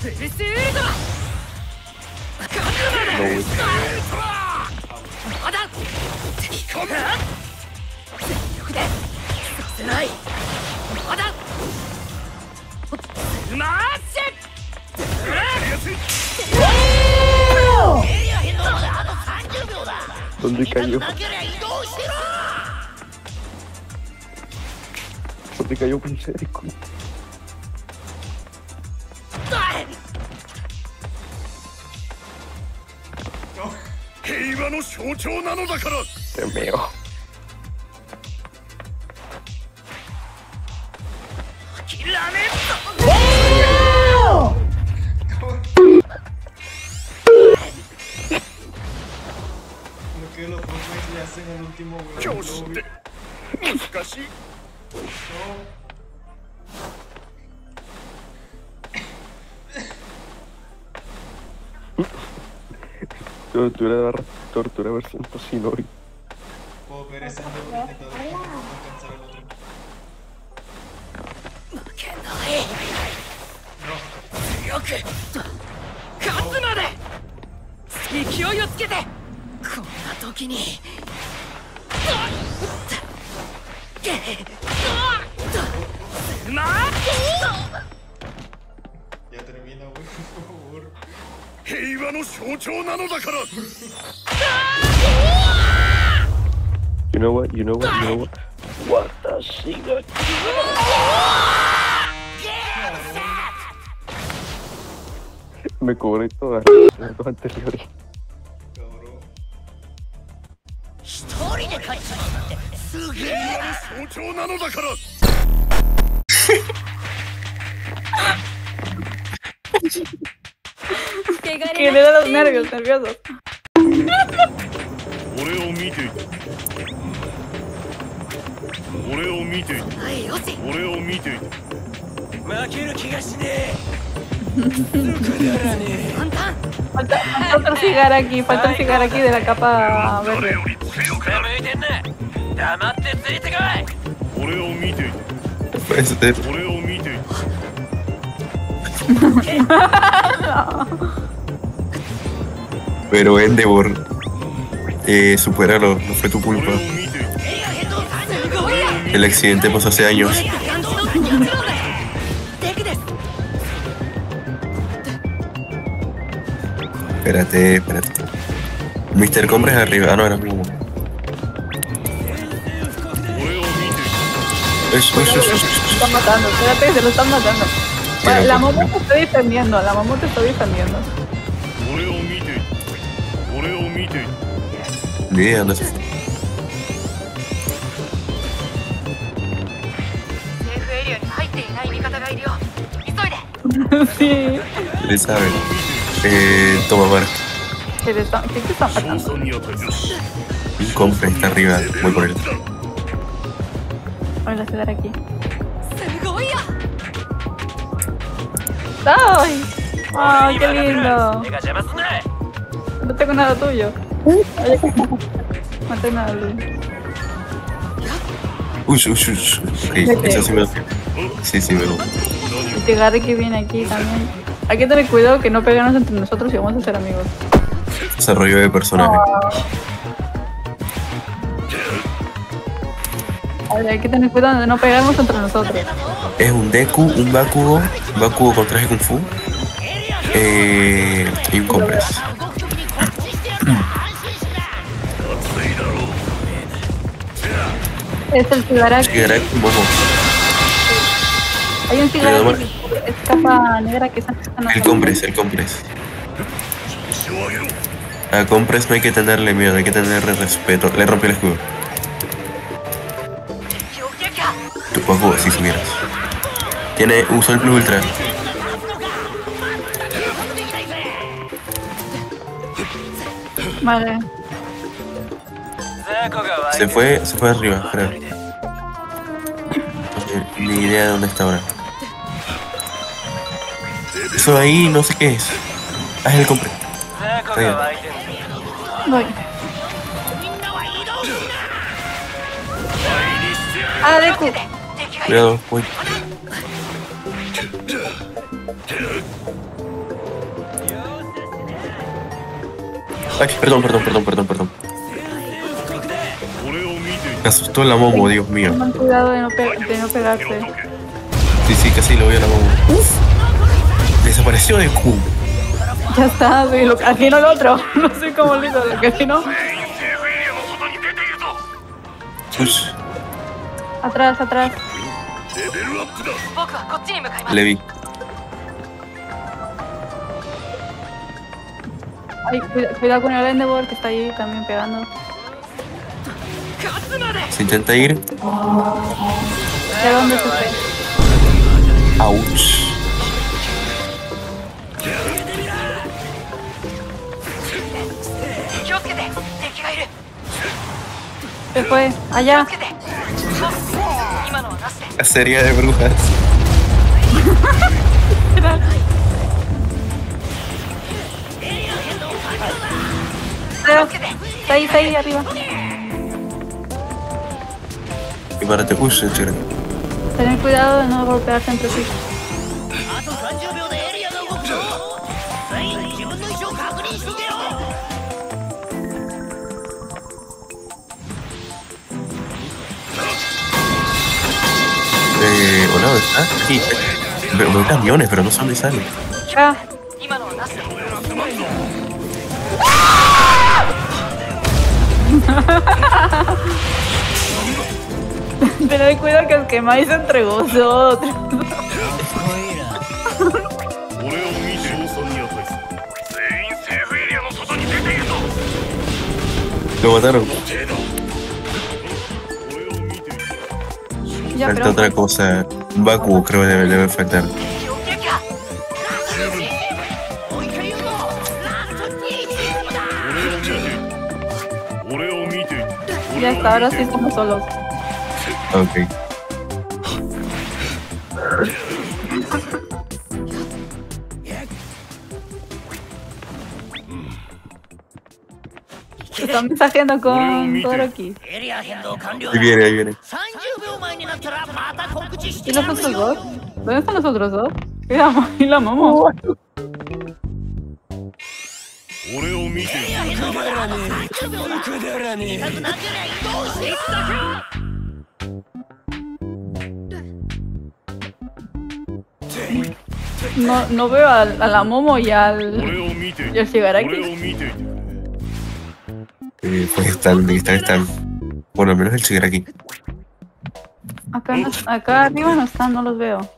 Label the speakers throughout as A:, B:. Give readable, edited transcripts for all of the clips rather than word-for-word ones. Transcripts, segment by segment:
A: ¿Dónde cayó? ¿Dónde cayó Berserk?
B: 平和の象徴なのだから。
A: Dios mío.
C: Lo que los Fortnite le hacen al último weón.
B: 教師って難しい。
A: Tortura versión Toshinori.
C: Puedo ver ese intentando alcanzar al otro.
D: 強く勝つまで勢いをつけてこんな時に
C: Ya termina, güey, por favor.
B: 平和の象徴なのだから。
A: You know what? You know what? You know what? What the shit? Me cobré todas las dos anteriores.
C: Cabrón.
D: 一人で勝っちまうってすげえな。
B: 象徴なのだから。
E: Que le da los nervios, nerviosos.
B: 俺を見ていた。俺を見ていた。
D: はいよし
B: 俺を見ていた。
D: 負ける気がしねえ。くだらねえ。簡単。
E: Falta otro cigar aquí, falta el cigar aquí de la capa verde.
B: 向いてんな。黙ってついてこい。俺を見ていた。俺を見ていた。
F: Pero Endeavor, supéralo, no fue tu culpa. El accidente pasó hace años. Espérate. Mr. Compres arriba, ah no, era como... Eso.
E: Se lo están matando, espérate, se lo están matando. La Momo te está defendiendo, la Momo te está defendiendo.
F: Ni idea dónde se fue.
E: Sí.
F: Él sabe. Toma marca.
E: ¿Qué te están matando?
F: Un Compres está arriba, voy por él.
E: Voy a quedar aquí. ¡Ay! ¡Ay, qué lindo! No tengo nada tuyo. No tengo nada tuyo.
F: Uy. Sí, eso sí me lo... Sí, me lo...
E: El cigarro que viene aquí también. Hay que tener cuidado que no peguemos entre nosotros y vamos a ser amigos.
F: Desarrollo de personaje.
E: Hay que tener cuidado de no pegarnos entre nosotros.
F: Es un Deku, un Bakugo con traje Kung Fu y un Compres.
E: Es el cigaraki.
F: Momo.
E: Hay un cigaraki, es capa negra que está...
F: El Compres. A Compres no hay que tenerle miedo, hay que tenerle respeto. Le rompió el escudo. Tu Bakugo, si subieras. Usó el Plus Ultra.
E: Vale.
F: Se fue arriba, creo. Ni idea de dónde está ahora. Eso ahí no sé qué es. Ah, es el Compres. Está bien.
E: Voy. Ah, Deku.
F: Cuidado, voy. Ay, perdón. Me asustó la Momo, Dios mío.
E: Tengan cuidado de no pegarse.
F: Sí, casi lo vi a la Momo. ¡Uf! Desapareció de Q.
E: Ya está, sí, al fin no el otro. No sé cómo lo hizo, lo que al fin no.
F: Ush,
E: Atrás.
F: le vi.
E: Ay, cuidado con el Endeavor que está ahí también pegando.
F: Se intenta ir.
E: ¿De dónde se fue?
F: Ouch.
E: Se fue, allá.
F: Cacería de brujas.
E: Está ahí arriba.
F: Y párate. Ush, chévere.
E: Tener cuidado de no golpearse entre sí.
F: Hola, ¿dónde está? Aquí. Veo camiones, pero no sé dónde salen.
E: Ah. Tened cuidado que os quemáis entre vosotros.
F: Lo mataron.
E: Ya,
F: Falta
E: pero
F: otra cosa. Baku creo que debe faltar.
E: ya está, ahora sí estamos solos.
F: Ok.
E: Están mensajeando con Todoroki.
F: Ahí viene.
E: ¿Y los otros dos? ¿Dónde están los otros dos? ¿Y la Momo? No veo a la Momo y al Shigaraki.
F: Pues están. Bueno, al menos el Shigaraki.
E: Acá arriba no están, no los veo.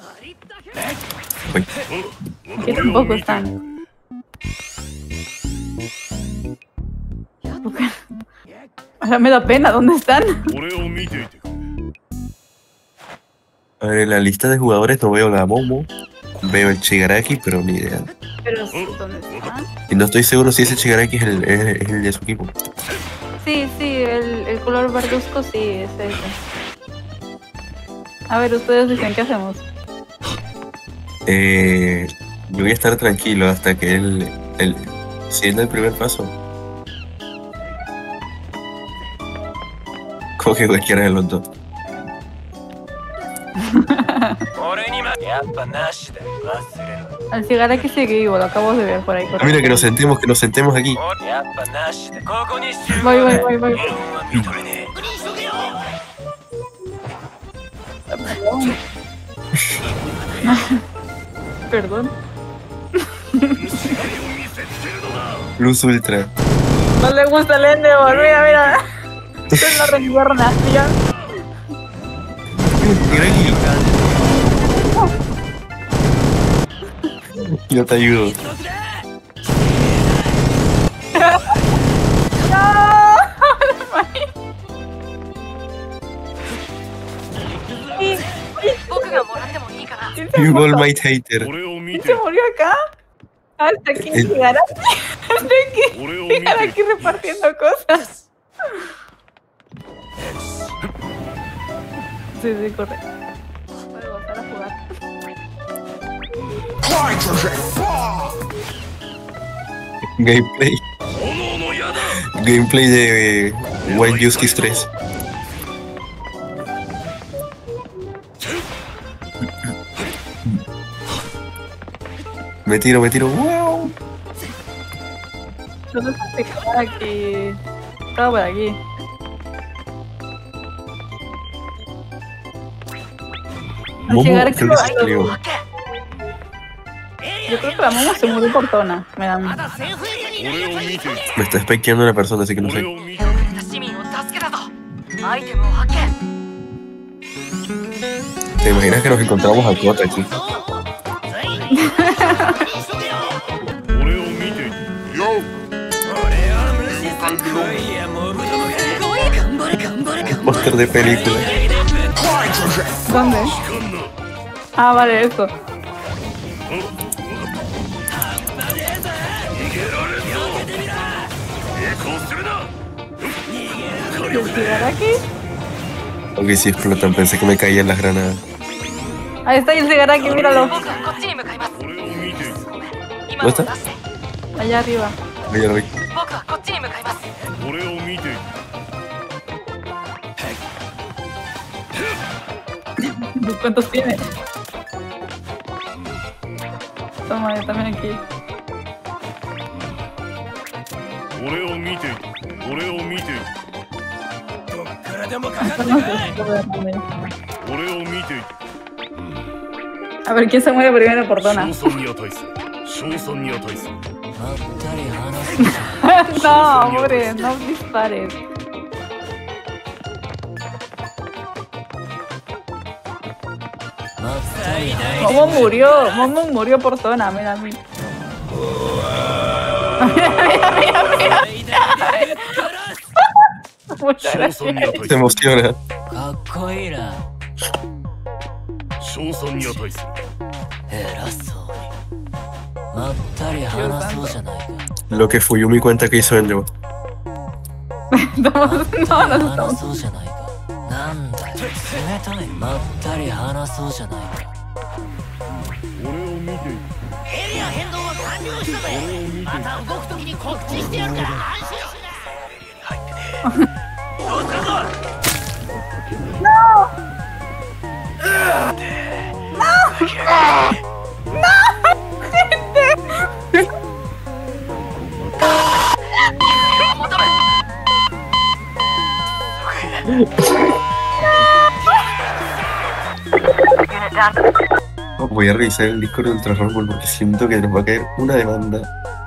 F: Uy.
E: Aquí tampoco están. Ahora me da pena, ¿dónde están?
F: A ver, en la lista de jugadores no veo la Momo. Veo el Shigaraki, pero ni idea.
E: Pero, ¿dónde están?
F: Y no estoy seguro si ese Shigaraki es el de su equipo.
E: Sí, el color verduzco sí, es ese. A ver, ustedes dicen, ¿qué hacemos?
F: Yo voy a estar tranquilo hasta que él sienta el primer paso. Coge cualquiera de los dos.
E: El Shigaraki sigue vivo, lo acabo de ver por ahí.
F: Ah, mira, que nos sentemos aquí.
E: Voy. Perdón.
F: Luz Ultra.
E: No le gusta el Endeavor, mira. Es la reencarnación.
F: Yo te ayudo. You all my hater.
E: ¿Quién se murió acá? Hasta aquí llegará. Hasta aquí llegará aquí repartiendo cosas. Sí, corre. Voy a volver a jugar.
F: Gameplay de Wild Justice 3. Me tiro, wow.
E: ¿Dónde está este Shigaraki? Estaba por aquí.
F: Momo,
E: Shigaraki
F: creo que se
E: ay,
F: salió.
E: Yo creo que la Momo se murió por Tona. Me da miedo.
B: 俺を見て
F: Me está spikeando una persona, así que no
B: 俺
F: sé.
B: を見て
D: 市民を助けたぞ。アイテムを発見。
F: ¿Te imaginas que nos encontramos a Kota aquí?
B: 俺を見て
F: Póster de película.
E: ¿Dónde? Ah, vale, eso. ¿Y el Shigaraki?
F: Ok, sí explotan, pensé que me caían las granadas.
E: Ahí está el Shigaraki, míralo.
D: 僕はこっちに向かいます。
B: 俺を見て
D: 今を出して。
E: Allá arriba.
F: Ahí ya lo vi.
D: 僕はこっちに向かいます。
B: 俺を見て
E: ¿Cuántos tiene? Toma, yo también aquí.
B: 俺を見て俺を見て 俺を見て
E: A ver, ¿quién se muere primero por Tona?
B: 賞賛に値する賞賛に値する
E: No, hombre, no dispares. Momo murió por Tona, mira, mira. Muchas
B: 賞
E: gracias.
B: 賛に値
F: Se
B: する
F: emociona.
G: かっこいいな。
B: 賞賛に値する
G: 偉そうに。まったり話そうじゃないか。
F: Lo que Fuyumi cuenta que hizo Enjo.
E: No, no
G: 話
E: estamos.
G: そうじゃないか。なんだよ。冷たい。まったり話そうじゃないか。
B: 俺を見て
D: エリア変動は完了したぜ。また動くときに告知してやるから安心しな。入ってね。どうするぞ。
F: Voy a revisar el Discord de Ultra Rumble porque siento que nos va a caer una demanda.